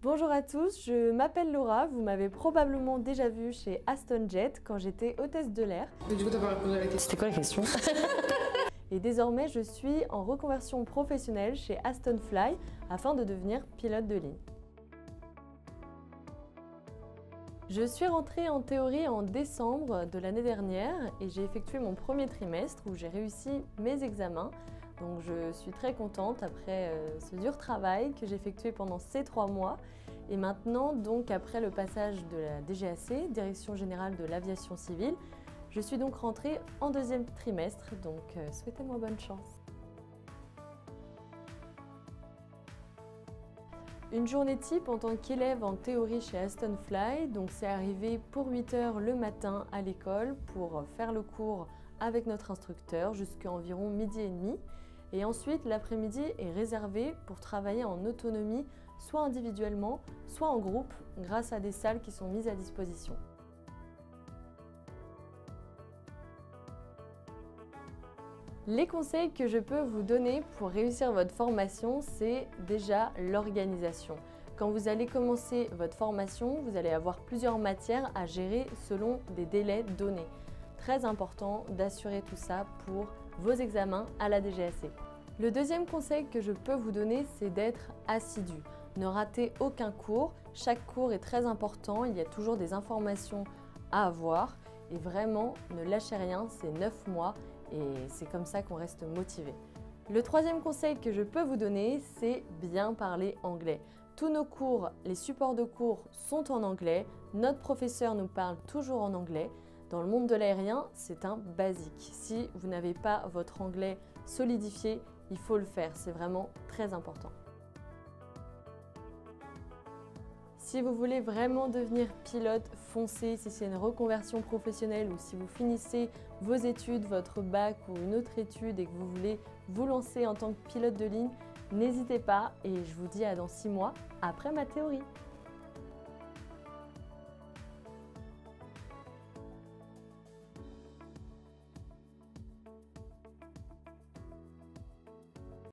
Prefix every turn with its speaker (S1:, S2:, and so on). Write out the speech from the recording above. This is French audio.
S1: Bonjour à tous, je m'appelle Laura, vous m'avez probablement déjà vue chez Aston Jet quand j'étais hôtesse de l'air.
S2: Mais du coup t'as pas répondu à la question.
S3: C'était quoi la question?
S1: Et désormais je suis en reconversion professionnelle chez Aston Fly afin de devenir pilote de ligne. Je suis rentrée en théorie en décembre de l'année dernière et j'ai effectué mon premier trimestre où j'ai réussi mes examens. Donc je suis très contente après ce dur travail que j'ai effectué pendant ces 3 mois. Et maintenant, donc après le passage de la DGAC, Direction Générale de l'Aviation Civile, je suis donc rentrée en deuxième trimestre, donc souhaitez-moi bonne chance. Une journée type en tant qu'élève en théorie chez Aston Fly, donc c'est arriver pour 8 h le matin à l'école pour faire le cours avec notre instructeur jusqu'à environ 12h30. Et ensuite, l'après-midi est réservé pour travailler en autonomie, soit individuellement, soit en groupe, grâce à des salles qui sont mises à disposition. Les conseils que je peux vous donner pour réussir votre formation, c'est déjà l'organisation. Quand vous allez commencer votre formation, vous allez avoir plusieurs matières à gérer selon des délais donnés. Très important d'assurer tout ça pour vos examens à la DGAC. Le deuxième conseil que je peux vous donner, c'est d'être assidu. Ne ratez aucun cours, chaque cours est très important, il y a toujours des informations à avoir et vraiment ne lâchez rien, c'est 9 mois et c'est comme ça qu'on reste motivé. Le troisième conseil que je peux vous donner, c'est bien parler anglais. Tous nos cours, les supports de cours sont en anglais, notre professeur nous parle toujours en anglais. Dans le monde de l'aérien, c'est un basique. Si vous n'avez pas votre anglais solidifié, il faut le faire, c'est vraiment très important. Si vous voulez vraiment devenir pilote, foncez. Si c'est une reconversion professionnelle ou si vous finissez vos études, votre bac ou une autre étude et que vous voulez vous lancer en tant que pilote de ligne, n'hésitez pas et je vous dis à dans 6 mois après ma théorie.